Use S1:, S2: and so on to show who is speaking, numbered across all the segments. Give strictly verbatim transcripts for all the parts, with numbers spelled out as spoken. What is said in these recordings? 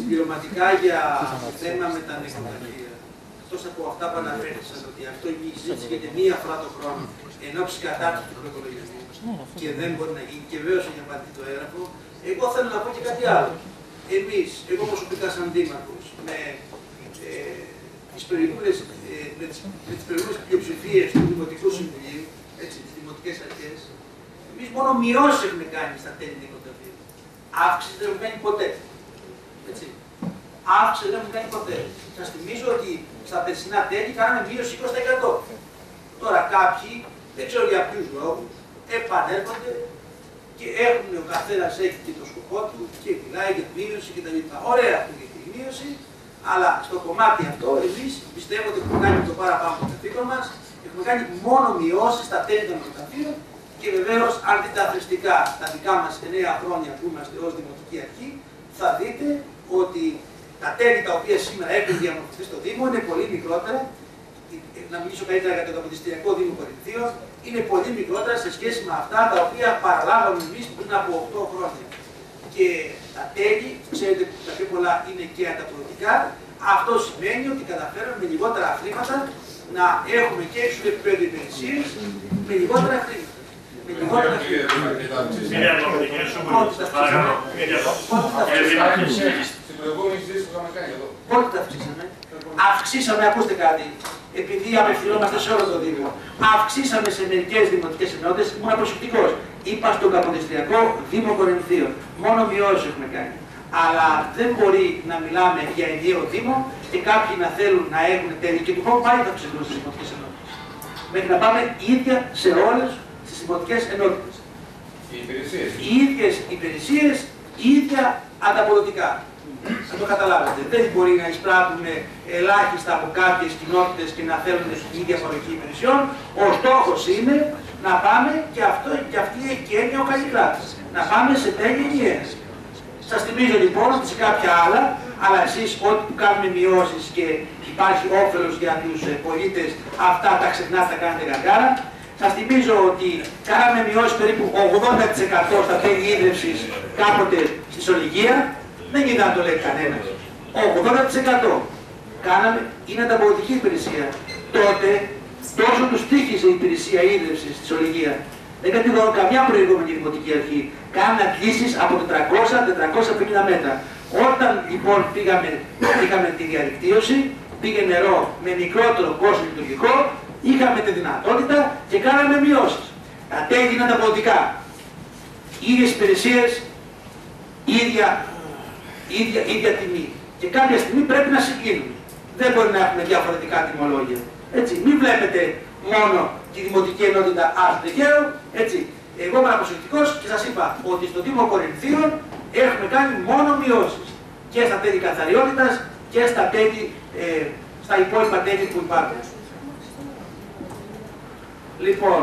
S1: συμπληρωματικά για το θέμα με τα νεκροταφεία. Εκτός από αυτά που αναφέρθησαν, ότι αυτό η συζήτηση γίνεται μία φορά το χρόνο εν ώψη κατάρτισης του προπολογισμού και δεν μπορεί να γίνει, και βέβαιως έχει απαντηθεί το έγγραφο. Εγώ θέλω να πω και κάτι άλλο. Εμείς, εγώ προσωπικά σαν δήμαρχος, με ε, τις προηγούμενες ε, πλειοψηφίες του Δημοτικού Συμβουλίου, έτσι, τις δημοτικές αρχές, εμείς μόνο μειώσεις έχουμε κάνει στα τέλη νεκροταφείου. Αύξηση δεν έχουμε κάνει ποτέ. Έτσι. Αύξηση δεν έχουμε κάνει ποτέ. Σας θυμίζω ότι στα περσινά τέλη κάναμε μείωση είκοσι τοις εκατό. Τώρα κάποιοι, δεν ξέρω για ποιους λόγους, επανέρχονται και έχουν, ο καθένας έχει και το σκοπό του και μιλάει για μείωση κτλ. Ωραία αυτή η μείωση, αλλά στο κομμάτι αυτό εμείς πιστεύω ότι έχουμε κάνει το παραπάνω το καθήκον μας, έχουμε κάνει μόνο μειώσεις στα τέλη των νεκροταφείων και βεβαίως αν δείτε αθρηστικά τα δικά μας εννέα χρόνια που είμαστε ως Δημοτική Αρχή, θα δείτε ότι τα τέλη τα οποία σήμερα έχουν διαμορφωθεί στο Δήμο είναι πολύ μικρότερα. Να μιλήσω καλύτερα για το Καποδιστριακό Δήμο Κορινθίων, είναι πολύ μικρότερα σε σχέση με αυτά τα οποία παραλάβαμε εμείς πριν από οκτώ χρόνια. Και τα τέλη, ξέρετε, τα πιο πολλά είναι και ανταποδοτικά. Αυτό σημαίνει ότι καταφέρουμε με λιγότερα χρήματα να έχουμε και έξω επίπεδο υπηρεσίες με λιγότερα χρήματα. Με λιγότερα χρήματα. Πότε τα αυξήσαμε. Αυξήσαμε, ακούστε κάτι, επειδή απευθυνόμαστε σε όλο το Δήμο. Αυξήσαμε σε μερικές δημοτικές ενότητες, ήμουν προσεκτικός. Είπα στον Καποδιστριακό Δήμο Κορινθίων. Μόνο μειώσεις έχουμε κάνει. Αλλά δεν μπορεί να μιλάμε για ενιαίο Δήμο και κάποιοι να θέλουν να έχουν τέλη. Και του χρόνου πάλι θα αυξηθούν στις δημοτικές ενότητες. Μέχρι να πάμε ίδια σε όλες τις δημοτικές ενότητες.
S2: Οι υπηρεσίες.
S1: Οι ίδιες υπηρεσίες, ίδια ανταποδοτικά. Να το καταλάβετε. Δεν μπορεί να εισπράττουν ελάχιστα από κάποιες κοινότητες και να θέλουν την ίδια παροχή υπηρεσιών. Ο στόχος είναι να πάμε, και, αυτό, και αυτή έχει και έννοια ο Καλλικράτης, να πάμε σε τέλη ενιαίας. Σας θυμίζω λοιπόν ότι σε κάποια άλλα, αλλά εσείς ό,τι που κάνουμε μειώσεις και υπάρχει όφελος για τους πολίτες, αυτά τα ξεχνάτε, τα κάνετε γαργάρα. Σας θυμίζω ότι κάναμε μειώσεις περίπου ογδόντα τοις εκατό στα τέλη ίδρυυσης κάποτε στη Σολυγία. Δεν γίνεται να το λέει κανένας. ογδόντα τοις εκατό. Κάναμε, είναι ανταποδοτική υπηρεσία. Τότε τόσο τους τύχησε η υπηρεσία ίδρυυσης στη Σολυγία. Δεν κατηγορώ καμιά προηγούμενη δημοτική αρχή. Κάνανε αντλήσεις από τετρακόσια με τετρακόσια πενήντα μέτρα. Όταν λοιπόν πήγαμε, πήγαμε τη διαδικτύωση, πήγε νερό με μικρότερο κόστος λειτουργικό, είχαμε τη δυνατότητα και κάναμε μειώσεις. Τα τέλη είναι ανταποδοτικά. Ίδιες υπηρεσίες, ίδια, ίδια, ίδια τιμή. Και κάποια στιγμή πρέπει να συγκλίνουν. Δεν μπορεί να έχουμε διαφορετικά τιμολόγια. Έτσι, μην βλέπετε μόνο τη δημοτική ενότητα Άστρικαίου, έτσι. Εγώ ήμουν προσεκτικός και σας είπα ότι στο Δήμο Κορινθίων έχουμε κάνει μόνο μειώσεις. Και στα τέλη καθαριότητας και στα, τέλη, ε, στα υπόλοιπα τέλη που υπάρχουν. Λοιπόν,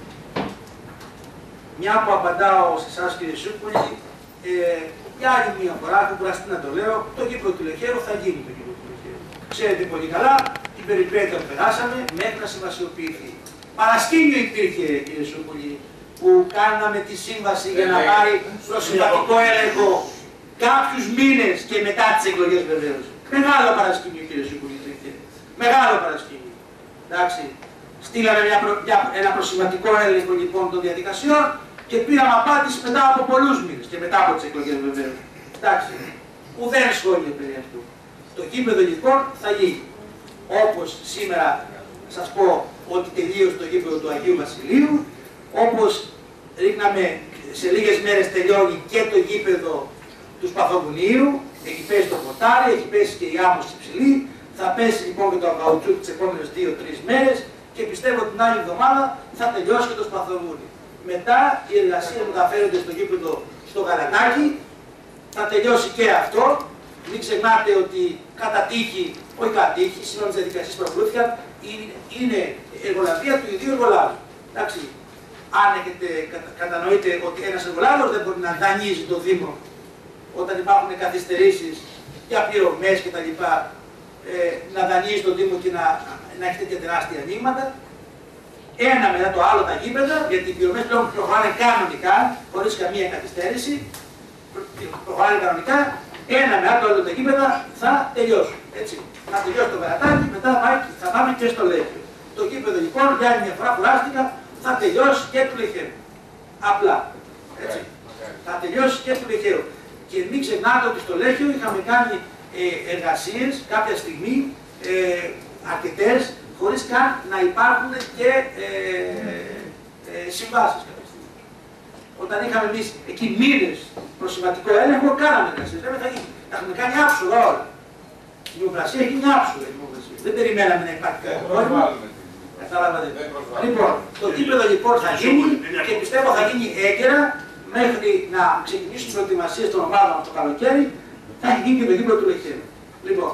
S1: μια που απαντάω σε εσάς κύριε Σούπολη, ε, για άλλη μια φορά, έχω κουραστεί να το λέω, το γήπεδο του Λεχαίρου θα γίνει το γήπεδο του Λεχαίρου. Ξέρετε πολύ καλά, την περιπέτεια που περάσαμε μέχρι να συμβασιοποιηθεί. Παρασκήνιο υπήρχε κύριε Σούπολη, που κάναμε τη σύμβαση για να πάρει στο συμβατικό έλεγχο κάποιους μήνες και μετά τις εκλογές βεβαίως. Μεγάλο παρασκήνιο κύριε Σούπολη. Μεγάλο παρασκήνιο. Εντάξει. Στείλαμε μια προ... μια... ένα προσυμβατικό έλεγχο λοιπόν των διαδικασιών και πήραμε απάντηση μετά από πολλούς μήνες και μετά από τις εκλογές βεβαίως. Εντάξει. Ουδέν σχόλιο περί αυτού. Το γήπεδο λοιπόν θα γίνει. Όπως σήμερα σας πω ότι τελείωσε το γήπεδο του Αγίου Βασιλείου, όπως ρίχναμε σε λίγες μέρες τελειώνει και το γήπεδο του Σπαθοβουνίου, έχει πέσει το ποτάρι, έχει πέσει και η άμμος υψηλή, θα πέσει λοιπόν και το καουτσούκ τις επόμενες δύο τρεις μέρες και πιστεύω την άλλη εβδομάδα θα τελειώσει και το Σπαθοβούνιο. Μετά οι εργασίες που μεταφέρονται στο γήπεδο στο Γαλατάκι, θα τελειώσει και αυτό. Μην ξεχνάτε ότι κατά τύχη, όχι κατά τύχη, σύμφωνα με τις διαδικασίες που προβλήθηκαν, είναι εργολαβία του ιδίου εργολάβου. Εντάξει. Αν έχετε, κατανοείτε ότι ένας εργολάβος δεν μπορεί να δανείζει το Δήμο όταν υπάρχουν καθυστερήσεις για πληρωμές κτλ. Ε, να δανείζει το Δήμο και να, να έχει τέτοια τεράστια ανοίγματα. Ένα μετά το άλλο τα γήπεδα, γιατί οι πληρωμές πλέον προχωράνε κανονικά, χωρίς καμία καθυστέρηση. Προχωράνε κανονικά ένα με άλλο τα γήπεδα θα τελειώσουν. Έτσι. Θα τελειώσει το περατάκι, μετά θα πάμε και στο Λέχιο. Το γήπεδο λοιπόν για άλλη μια φορά κουράστηκα, θα τελειώσει και του Λεχαίου. Απλά. Έτσι. Θα τελειώσει και του Λεχαίου. Και μην ξεχνάτε ότι στο Λέχιο είχαμε κάνει ε, εργασίες κάποια στιγμή ε, αρκετές, χωρίς καν να υπάρχουν και ε, ε, συμβάσεις κάποια στιγμή. Όταν είχαμε εμείς εκεί μήνες προσυμβατικό έλεγχο, κάναμε εργασίες. Λέμε, θα γίνει. Τα έχουμε κάνει άψογα όλα. Η δημοκρασία έχει μια άψογα δημοκρασία. Δεν περιμέναμε να υπάρχει κάτι πρόβλημα. Καταλάβατε. Λοιπόν, το γήπεδο λοιπόν θα γίνει και πιστεύω θα γίνει έγκαιρα μέχρι να ξεκινήσουν οι προετοιμασίες των ομάδων το καλοκαίρι. Θα έχει γίνει και το γήπεδο του Λεχαίου. Λοιπόν,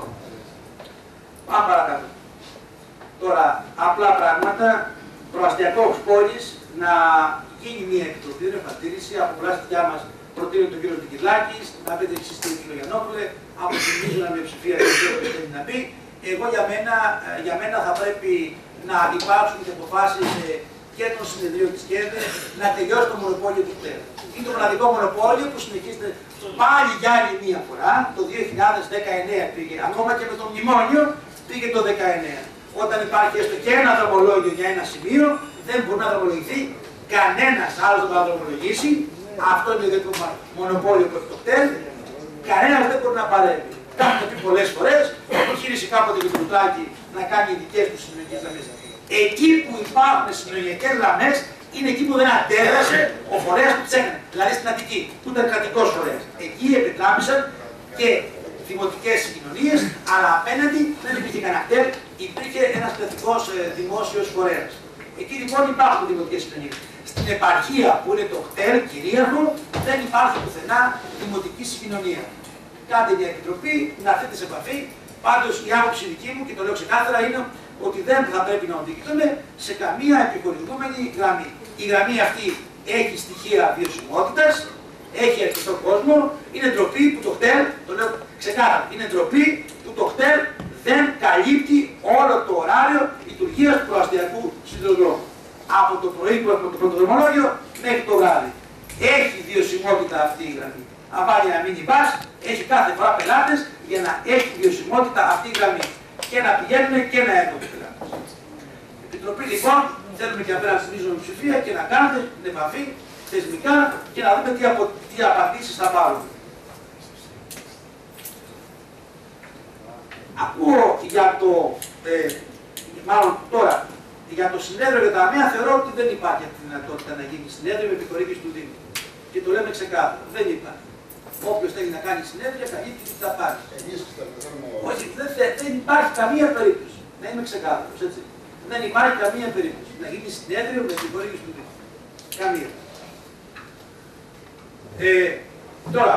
S1: πάμε παρακάτω. Τώρα, απλά πράγματα. Προαστιακός πόλης να γίνει μια επιτροπή ρευματήρηση από πλευρά δικιά μας. Προτείνω τον κύριο Δικυλάκη, να πείτε εσείς την κύριο Γιαννόπουλε, αποφασίζω να μειοψηφία δεν ξέρω τι θέλει να πει. Εγώ για μένα, για μένα θα πρέπει να υπάρξουν και αποφάσεις και των συνεδρίων της ΚΕΔΕ να τελειώσει το μονοπόλιο του ΚΕΔΕ. Είναι το μοναδικό μονοπόλιο που συνεχίζεται πάλι για άλλη μία φορά. Το δύο χιλιάδες δεκαεννέα πήγε, ακόμα και με το μνημόνιο πήγε το δεκαεννέα. Όταν υπάρχει έστω και ένα δρομολόγιο για ένα σημείο, δεν μπορεί να δρομολογηθεί κανένας άλλος δεν μπορεί να δρομολογήσει. Αυτό είναι το μονοπόλιο που έχει το κτέλ. Κανένας δεν μπορεί να παρέμβει. Τα έχουμε πει πολλές φορές. Επιχείρησε κάποτε και το Μητσοτάκη να κάνει δικές του συνεργειακές γραμμές. Εκεί που υπάρχουν συνεργειακές γραμμές είναι εκεί που δεν αντέδρασε ο φορέας που τις έκανε. Δηλαδή στην Αττική, που ήταν κρατικός φορέας. Εκεί επιτράπησαν και δημοτικές συγκοινωνίες, αλλά απέναντι δεν υπήρχε κανένα κτέλ, υπήρχε ένας κρατικός ε, δημόσιος φορέας. Εκεί λοιπόν υπάρχουν δημοτικές συγκοινωνίες. Στην επαρχία που είναι το κτέλ κυρίαρχο δεν υπάρχει πουθενά δημοτική συγκοινωνία. Κάντε μια επιτροπή, να έρθετε σε επαφή. Πάντως η άποψη δική μου, και το λέω ξεκάθαρα, είναι ότι δεν θα πρέπει να οδηγηθούμε σε καμία επιχορηγούμενη γραμμή. Η γραμμή αυτή έχει στοιχεία βιωσιμότητας, έχει αρκετό κόσμο, είναι ντροπή που το κτέλ, το λέω ξεκάθαρα, είναι ντροπή που το κτέλ δεν καλύπτει όλο το ωράριο λειτουργίας του προαστιακού σιδηροδρόμου. Από το πρωί που έχουμε το πρώτο δρομολόγιο μέχρι το βράδυ. Έχει βιωσιμότητα αυτή η γραμμή. Αν βάλει ένα mini bus, έχει κάθε φορά πελάτες για να έχει βιωσιμότητα αυτή η γραμμή. Και να πηγαίνουν και να έχουν πελάτες. Επιτροπή λοιπόν, θέλουμε και απέναντι στη μείζωνη ψηφία και να κάνετε την επαφή θεσμικά και να δούμε τι, απο... τι απαντήσεις θα πάρουμε. Ακούω για το, ε, μάλλον τώρα, για το συνέδριο για τα ΑΜΕΑ θεωρώ ότι δεν υπάρχει αυτή τη δυνατότητα να γίνει συνέδριο με επιχορήγηση του Δήμου. Και το λέμε ξεκάθαρα. Δεν υπάρχει. Όποιος θέλει να κάνει συνέδρια, καλύπτει τι θα πάρει. Όχι, δεν, δεν υπάρχει καμία περίπτωση. Να είμαι ξεκάθαρος, έτσι. Δεν υπάρχει καμία περίπτωση να γίνει συνέδριο με επιχορήγηση του Δήμου. Καμία. Ε, τώρα,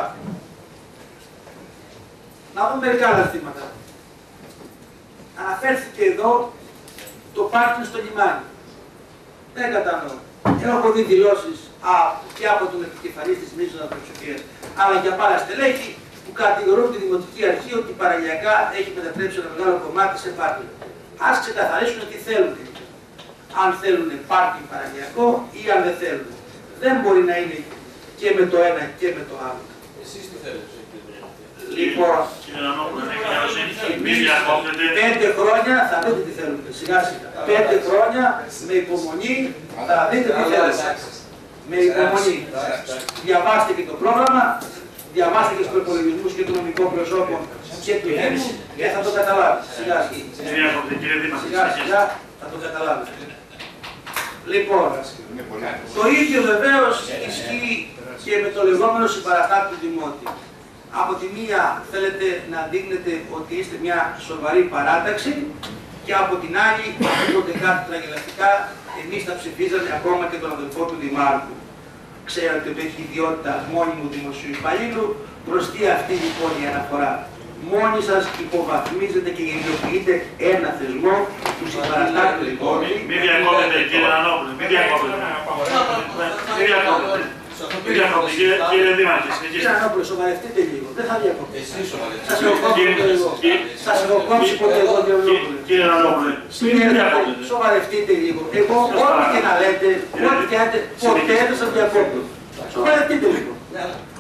S1: να δούμε μερικά άλλα ζητήματα. Αναφέρθηκε εδώ το πάρκινγκ στο λιμάνι. Δεν κατανοώ. Έχω δει δηλώσεις και από τον επικεφαλή της μείζωνας αντιπροσωπείας, αλλά και από άλλα στελέχη που κατηγορούν τη Δημοτική Αρχή ότι παραλιακά έχει μετατρέψει ένα μεγάλο κομμάτι σε πάρκινγκ. Ας ξεκαθαρίσουν τι θέλουν. Αν θέλουν πάρκινγκ παραλιακό ή αν δεν θέλουν. Δεν μπορεί να είναι και με το ένα και με το άλλο.
S2: Εσείς τι θέλετε.
S1: Λοιπόν, πέντε χρόνια θα δείτε τι θέλετε. Σιγά σιγά. Πέντε χρόνια με υπομονή θα δείτε τι θέλετε. Με υπομονή. Διαβάστε και το πρόγραμμα, διαβάστε και τους προπολογισμούς και των νομικών προσώπων και του Δήμου και θα το καταλάβετε. Σιγά σιγά. Σιγά θα το καταλάβετε. Λοιπόν, το ίδιο βεβαίως ισχύει και με το λεγόμενο συμπαραστάτη του Δημότη. Από τη μία θέλετε να δείχνετε ότι είστε μια σοβαρή παράταξη και από την άλλη ακούγονται κάτι τραγελαφικά, εμείς τα ψηφίζαμε ακόμα και τον αδελφό του Δημάρχου. Ξέρετε ότι έχει ιδιότητα μόνιμου δημοσίου υπαλλήλου, μπροστή αυτή λοιπόν η αναφορά. Μόνοι σας υποβαθμίζετε και γελιοποιείτε ένα θεσμό που συμπαραστάτε του Δημότη.
S3: Μην διακόπτετε κύριε Ανόπουλε, μην διακόπτετε. Μην διακόπτετε. Κύριε Δήμαρχε, συνεχίστε.
S1: Κύριε Ανόπουλε, σοβαρευτείτε λίγο. Δεν θα διακόπτετε. Σας έχω κόψει ποτέ εγώ, κύριε Ανόπουλε.
S3: Κύριε Ανόπουλε,
S1: σοβαρευτείτε λίγο. Εγώ, ό,τι και να λέτε, ό,τι και να λέτε, ποτέ δεν σας διακόπτω. Σοβαρευτείτε λίγο.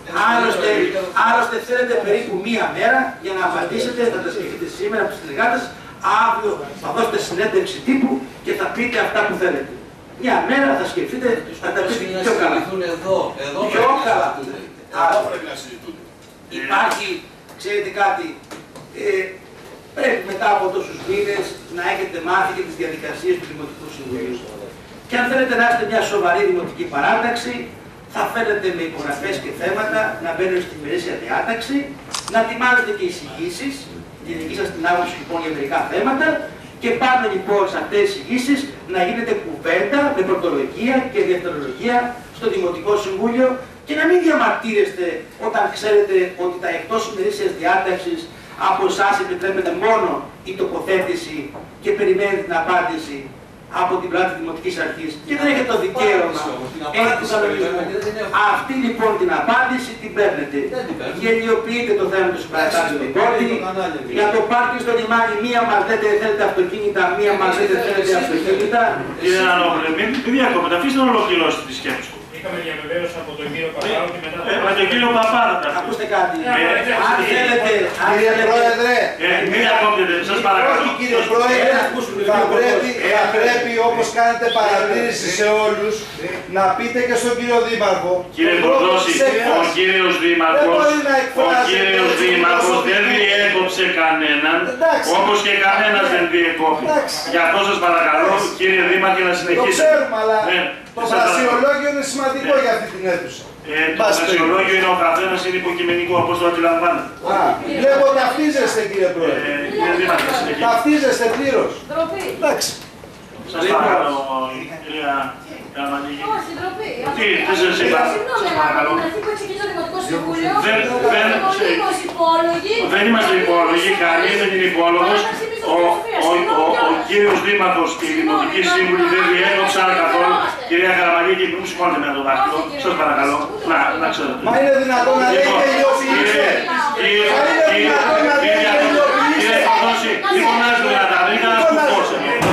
S1: Άλλωστε, άλλωστε θέλετε περίπου μία μέρα για να απαντήσετε, θα τα σκεφτείτε σήμερα από τους συνεργάτες, αύριο θα δώσετε συνέντευξη τύπου και θα πείτε αυτά που θέλετε. Μια μέρα θα σκεφτείτε, θα τα πείτε πιο καλά.
S2: Εδώ, εδώ
S1: πιο καλά.
S4: Εδώ πρέπει να συζητούνται.
S1: Υπάρχει, ξέρετε κάτι, ε, πρέπει μετά από τόσους μήνες να έχετε μάθει και τις διαδικασίες του Δημοτικού Συμβουλίου. Και αν θέλετε να είστε μια σοβαρή δημοτική παράταξη, θα φέρετε με υπογραφές και θέματα να μπαίνουν στην ημερήσια διάταξη, να ετοιμάζετε και εισηγήσεις, τη δική σας την άποψη λοιπόν για μερικά θέματα, και πάνω λοιπόν σε αυτές τις εισηγήσεις να γίνεται κουβέντα με πρωτολογία και δευτερολογία στο Δημοτικό Συμβούλιο και να μην διαμαρτύρεστε όταν ξέρετε ότι τα εκτός ημερήσιας διάταξης από εσάς επιτρέπεται μόνο η τοποθέτηση και περιμένετε την απάντηση από την πλάτη της Δημοτικής Αρχής και δεν έχετε το δικαίωμα επί του κανονισμού. Αυτή λοιπόν την απάντηση την παίρνετε. Γελιοποιείτε το θέμα του συμπαραστάτου στην Πόρτη. Για το πάρκινγκ στο λιμάνι, μία μας λέτε θέλετε αυτοκίνητα, μία μας λέτε θέλετε αυτοκίνητα.
S3: Κύριε Νανόπουλε, μην διακόπτετε, αφήστε να ολοκληρώσετε τη σκέψη του.
S5: Είχαμε διαβεβαίωση από τον κύριο Παπάρο και μετά.
S3: Με τον κύριο Παπάρο.
S1: Ακούστε κάτι. Αν θέλετε.
S6: Κύριε Πρόεδρε.
S3: Μην διακόπτετε, σας παρακαλώ.
S6: Όχι κύριε Πρόεδre, θα πρέπει, θα πρέπει όπως κάνετε παρατήρηση σε όλους να πείτε και στον κύριο Δήμαρχο.
S3: Κύριε Κουρδώση, ο κύριος Δήμαρχος, ο κύριος Δήμαρχος δεν διέκοψε κανέναν, όπως και κανένας δεν διεκόπτει. Γι' αυτό σας παρακαλώ, κύριε Δήμαρχε, να συνεχίσετε.
S6: Το ξέρουμε, αλλά το φρασιολόγιο είναι σημαντικό για αυτή την αίθουσα.
S3: Ε, το φρασιολόγιο είναι ο καθένας, είναι υποκειμενικό, όπως το αντιλαμβάνετε.
S6: Α, βλέπω ταυτίζεστε κύριε Πρόεδρε.
S3: Ε, κύριε Δήμαρχε, συνεχίστε.
S6: Ταυτίζεστε πλήρως. Εντάξει.
S3: Σας παρακαλώ, κυρία Καραμανλίκη.
S7: Όχι, ντροπή.
S3: Τι, δεν σας είπα.
S7: Συγγνώμη, αλλά από την αρχή που ξεκίνησε το Δημοτικό Συμβούλιο,
S3: Δεν- δεν-
S7: μονίμως υπόλογοι.
S3: Δεν είμαστε υπόλογοι, κανείς δεν είναι υπόλογος. Ο, ο, ο, ο κύριος Δήμαρχος και οι Δημοτικοί Σύμβουλοι δεν διέκοψαν καθόλου. Κυρία Καραμανλίκη, μην μου σηκώνετε με το δάχτυλο. Σας παρακαλώ. Να, να ξέρετε.
S6: Μα είναι δυνατόν να λέει
S3: Λοιπόν,
S6: τελειοποιήστε.
S3: κύριε,
S6: Μα είναι
S3: κύριε,
S6: δυνατόν να λέει
S3: κύριε,
S6: τελειοποιήστε.
S3: κύριε Κουρδώση, μην φωνάζετε δυνατά, δεν ήταν ένας κουφός.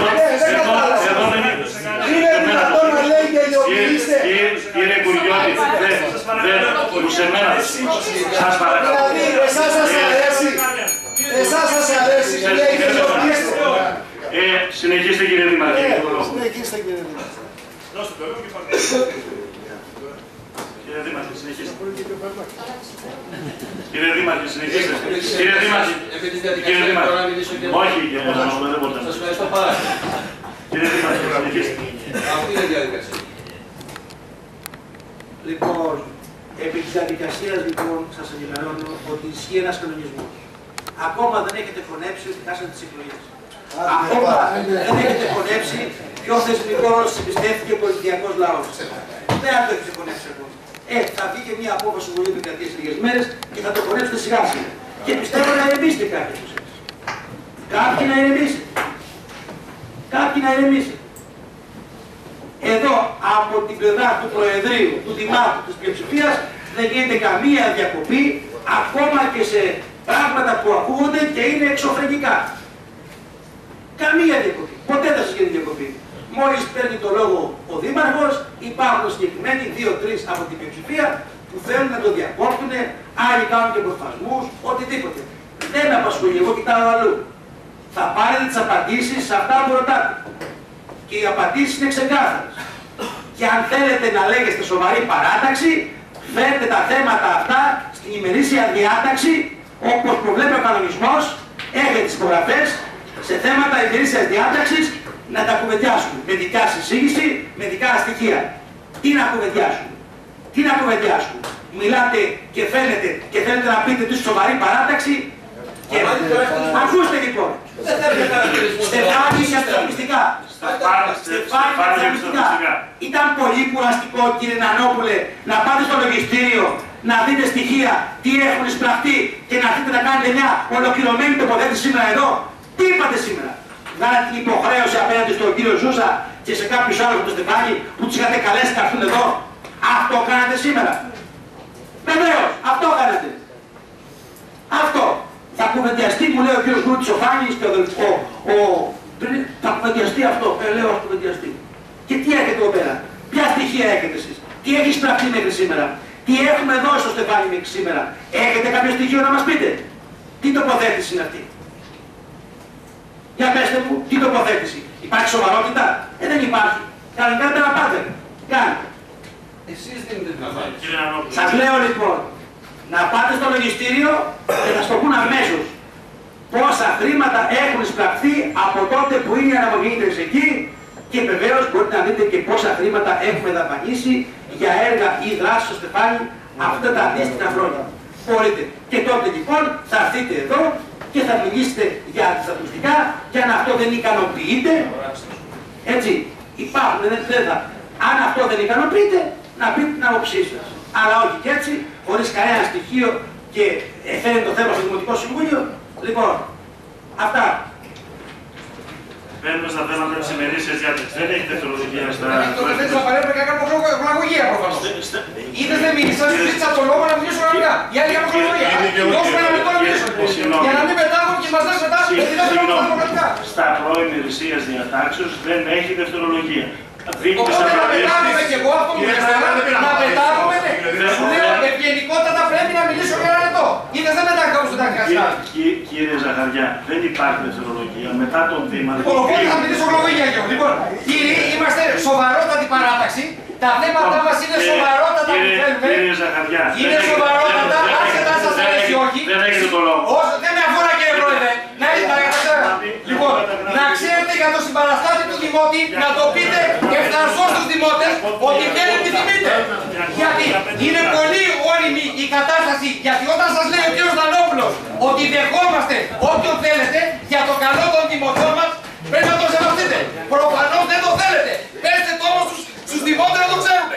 S3: Εδώ, εδώ δεν είναι.
S6: Είναι δυνατόν να λέει τελειοποιήστε.
S3: Κύριε Κουριώτη, δεν μου σε μένα. Σας παρακαλώ.
S6: Δηλαδή εσάς σας αρέσει. Εσάς σας αρέσει και λέει τελειοποιήστε.
S3: Ε, συνεχίστε κύριε Δήμαρχε.
S6: Συνεχίστε κύριε Δήμαρχε.
S5: Δώστε το λόγο και πάμε.
S3: Κύριε Δήμαρχε, συνεχίστε. Κύριε Δήμαρχε, συνεχίστε. Κύριε Δήμαρχε. Κύριε Δήμαρχε. Όχι, κύριε Δήμαρχε, δεν μπορείτε.
S2: Σας ευχαριστώ πάρα πολύ.
S3: Κύριε Δήμαρχε, συνεχίστε.
S2: Αυτή είναι η διαδικασία.
S1: Λοιπόν, επί της διαδικασίας λοιπόν σας ενημερώνω ότι ισχύει ένας κανονισμός. Ακόμα δεν έχετε χωνέψει ότι χάσατε τις εκλογές. Ακόμα δεν έχετε χωνέψει ποιο θεσμικό όρο συμπιστεύτηκε ο πολιτιακός λαός. Δεν το έχετε χωνέψει ακόμα. Ε, θα βγει και μια απόφαση που μπορεί να σε λίγες μέρες και θα το χωνέψετε σιγά σιγά. Και πιστεύω να ηρεμήσετε κάποιοι από εσάς. Κάποιοι να ηρεμήσετε. Κάποιοι να ηρεμήσετε. Εδώ από την πλευρά του Προεδρείου, του Δημάρχου, της πλειοψηφίας δεν γίνεται καμία διακοπή ακόμα και σε πράγματα που ακούγονται και είναι εξωφρενικά. Καμία διακοπή. Ποτέ δεν σας γίνει διακοπή. Μόλις παίρνει το λόγο ο Δήμαρχος, υπάρχουν συγκεκριμένοι δύο-τρεις από την πλειοψηφία που θέλουν να το διακόπτουν, άλλοι κάνουν και προφασμούς, οτιδήποτε. Δεν με απασχολεί, εγώ κοιτάω αλλού. Θα πάρετε τις απαντήσεις σε αυτά που ρωτάτε. Και οι απαντήσεις είναι ξεκάθαρες. Και αν θέλετε να λέγεστε σοβαρή παράταξη, φέρτε τα θέματα αυτά στην ημερήσια διάταξη, όπως προβλέπει ο κανονισμός, έχετε τις υπογραφές σε θέματα ημερήσιας διάταξης να τα κουβεντιάσουμε. Με δικά συζήτηση, με δικά στοιχεία. Τι να κουβεντιάσουμε. Τι να κουβεντιάσουμε. Μιλάτε και φαίνεται και θέλετε να πείτε τι σοβαρή παράταξη. Και ακούστε λοιπόν. Στεφάνι για εξοπλιστικά. Στεφάνι για εξοπλιστικά. Ήταν πολύ κουραστικό κύριε Νανόπουλε να πάτε στο λογιστήριο να δείτε στοιχεία τι έχουν εισπραχτεί και να έρθετε να κάνετε μια ολοκληρωμένη τοποθέτηση σήμερα εδώ. Τι είπατε σήμερα. Βγάλατε την υποχρέωση απέναντι στον κύριο Ζούσα και σε κάποιους άλλους από το Στεφάνι που τους είχατε καλέσει να έρθουν εδώ. Αυτό κάνατε σήμερα. Βεβαίως, αυτό κάνατε. Αυτό. Θα κουβεντιαστεί, μου λέει ο κύριος Γκρούτης ο Φάνης και ο αδελφό. Ο... Θα κουβεντιαστεί αυτό. Ε, λέω, θα κουβεντιαστεί. Και τι έχετε εδώ πέρα. Ποια στοιχεία έχετε εσείς. Τι έχει εισπραχτεί μέχρι σήμερα. Τι έχουμε δώσει στο Στεφάνι μέχρι σήμερα? Έχετε κάποιο στοιχείο να μας πείτε? Τι τοποθέτηση είναι αυτή? Για πέστε μου, τι τοποθέτηση? Υπάρχει σοβαρότητα? Ε, δεν υπάρχει. Κανονικά δεν να πάτε. Κάνε.
S2: Εσείς δίνετε την απάντηση.
S1: Σας λέω λοιπόν, να πάτε στο λογιστήριο και θα στο πούν αμέσως πόσα χρήματα έχουν εισπραχθεί από τότε που είναι οι αναμογεννήτρες εκεί και βεβαίως μπορείτε να δείτε και πόσα χρήματα έχουμε δαπανίσει για έργα ή δράσεις στο Στεφάνι αυτά τα αντίστοιχα χρόνια. Μπορείτε. Και τότε λοιπόν θα έρθετε εδώ και θα μιλήσετε για τις ακουστικά και αν αυτό δεν ικανοποιείται, έτσι, υπάρχουν, δεν, δεν θα. Αν αυτό δεν ικανοποιείται, να πείτε την άποψή σας. Αλλά όχι και έτσι, χωρίς κανένα στοιχείο και φέρνει το θέμα στο Δημοτικό Συμβούλιο. Λοιπόν, αυτά.
S3: Μπαίνουμε στα θέματα της ημερήσιας διάταξης. Δεν έχει δευτερολογία στα...
S8: Το δεν θέλεις να παρέμβει και να κάνω χρονολογία προφανώς. Είδες δεν μίλησα, σου ζήτησα το λόγο να μιλήσω κανονικά. Οι άλλοι κάνουν χρονολογία. Δώσουμε ένα λεπτό να μιλήσω. Για να μην πετάγουν και μας λες μετά, γιατί δεν θέλουμε δημοκρατικά.
S3: Στα πρώην ημερησίας διατάξεως δεν έχει δευτερολογία.
S8: Οπότε να πετάγουμε κι εγώ αυτό που λες τώρα, να πετάγουμε, σου λέω ευγενικότατα πρέπει να μιλήσω για ένα λεπτό. Είδες δεν μετά κάπου στον ταχυκαστά.
S3: Κύριε Ζαχαριά, δεν υπάρχει δευτερολογία. Μετά τον Δήμαρχο.
S8: Λοιπόν, οπότε θα μιλήσω χρονολογία κι εγώ. Λοιπόν, κύριοι, είμαστε σοβαρότατη παράταξη. Τα θέματα μας είναι σοβαρότατα που θέλουμε.
S3: Κύριε Ζαχαριά,
S8: είναι σοβαρότατα, άσχετα αν σας αρέσει ή όχι.
S3: Δεν έχετε το λόγο.
S8: Όσο δεν με αφορά κύριε Πρόεδρε. Να είστε καταστέρα. Λοιπόν, να ξέρετε για το συμπαραστάτη του Δημότη, να το πείτε ευθαρσώς στους Δημότες ότι δεν επιθυμείτε. Γιατί είναι πολύ όριμη η κατάσταση. Γιατί όταν σας λέει ο κ. Δανόπουλος ότι δεχόμαστε όποιον θέλετε για το καλό των Δημοτών μας, πρέπει να το σεβαστείτε. Προφανώς δεν το θέλετε. Πέστε το όμως στους, στους Δημότες να το ξέρουμε.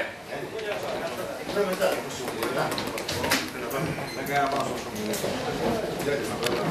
S6: Δεν